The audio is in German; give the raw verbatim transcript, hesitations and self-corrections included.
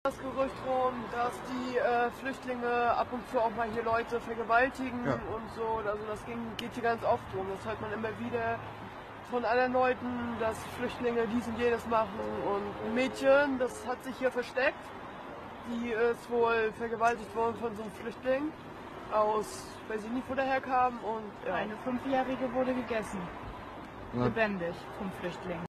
Das Gerücht rum, dass die äh, Flüchtlinge ab und zu auch mal hier Leute vergewaltigen ja. und so. Also das ging, geht hier ganz oft rum. Das hört man immer wieder von anderen Leuten, dass Flüchtlinge dies und jenes machen. Und ein Mädchen, das hat sich hier versteckt. Die ist wohl vergewaltigt worden von so einem Flüchtling aus, weiß ich nicht, wo der herkam. Und, ja. Eine Fünfjährige wurde gegessen. Ja. Lebendig vom Flüchtling.